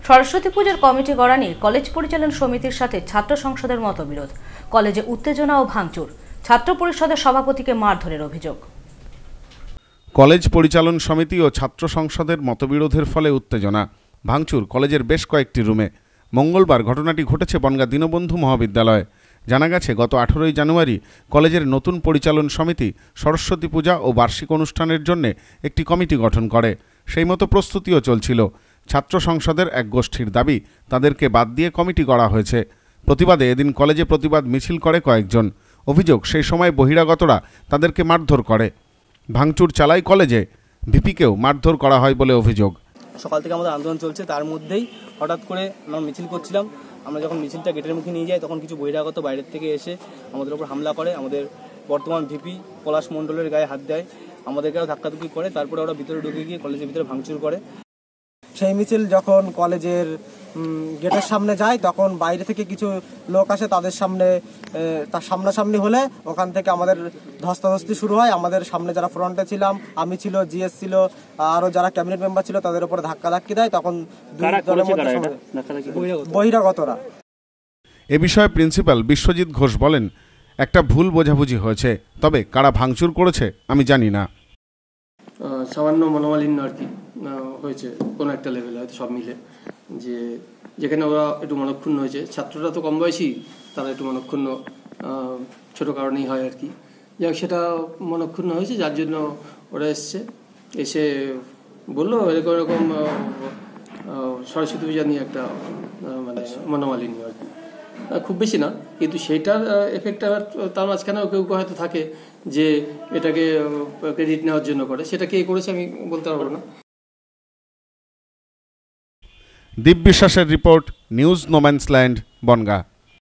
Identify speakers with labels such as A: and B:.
A: সরস্বতী পুজোর কমিটি গড়া নিয়ে কলেজ পরিচালন সমিতির সাথে ছাত্র সংসদের মতবিরোধ। কলেজে উত্তেজনা ও ভাঙচুর, ছাত্র পরিষদের সভাপতিকে মারধরের অভিযোগ।
B: কলেজ পরিচালন সমিতি ও ছাত্র সংসদের মতবিরোধের ফলে উত্তেজনা, ভাঙচুর কলেজের বেশ কয়েকটি রুমে। মঙ্গলবার ঘটনাটি ঘটেছে বনগাঁ দীনবন্ধু মহাবিদ্যালয়ে। জানা গেছে, গত 18 জানুয়ারি কলেজের নতুন পরিচালন সমিতি সরস্বতী পূজা ও বার্ষিক অনুষ্ঠানের জন্য একটি কমিটি গঠন করে। সেই মতো প্রস্তুতিও চলছিল। ছাত্র সংসদের এক গোষ্ঠীর দাবি, তাদেরকে বাদ দিয়ে কমিটি গড়া হয়েছে। প্রতিবাদে এদিন কলেজে প্রতিবাদ মিছিল করে কয়েকজন। অভিযোগ, সেই সময় বহিরাগতরা তাদেরকে মারধর করে। ভাঙচুর চালায় কলেজে, ভিপিকেও মারধর করা হয় বলে অভিযোগ।
C: সকাল থেকে আমাদের আন্দোলন চলছে, তার মধ্যেই হঠাৎ করে আমরা মিছিল করছিলাম। আমরা যখন মিছিলটা গেটের মুখে নিয়ে যাই, তখন কিছু বহিরাগত বাইরের থেকে এসে আমাদের উপর হামলা করে। আমাদের বর্তমান ভিপি পলাশ মণ্ডলের গায়ে হাত দেয়, আমাদেরকেও ধাক্কাধুক্কি করে। তারপরে ওরা ভিতরে ঢুকে গিয়ে কলেজের ভিতরে ভাঙচুর করে।
D: সেই মিছিল যখন কলেজের গেটের সামনে যায়, তখন বাইরে থেকে কিছু লোক আসে, তাদের সামনে তার সামনাসামনি হলে ওখান থেকে আমাদের ধস্তাধস্তি শুরু হয়। আমাদের সামনে যারা ফ্রন্টে ছিলাম, আমি ছিল, জিএস ছিল, আরও যারা ক্যাবিনেট মেম্বার ছিল, তাদের উপরে ধাক্কি দেয়। তখন বহিরাগতরা।
B: এ বিষয়ে প্রিন্সিপাল বিশ্বজিৎ ঘোষ বলেন, একটা ভুল বোঝাবুঝি হয়েছে, তবে কারা ভাঙচুর করেছে আমি জানি না।
E: সামান্য মনোমালিন্য আর কি হয়েছে কোনো একটা লেভেলে, হয়তো সব মিলে, যে যেখানে ওরা একটু মনক্ষুণ্ণ হয়েছে। ছাত্ররা তো কম বয়সী, তারা একটু মনক্ষুণ্ণ ছোটো কারণেই হয় আর কি। যাক, সেটা মনক্ষুণ্ণ হয়েছে, যার জন্য ওরা এসে বললো এরকম এরকম সরস্বতী পূজা নিয়ে একটা মানে মনোমালিন্য আর কি। খুব বেশি না, কিন্তু সেইটার এফেক্টটা তার মাঝখানেও কেউ হয়তো থাকে যে এটাকে ক্রেডিট নেওয়ার জন্য করে। সেটা কে করেছে আমি বলতে পারবো না।
B: দীপ বিশ্বাসের রিপোর্ট, নিউজ নোম্যান্সল্যান্ড, বনগাঁ।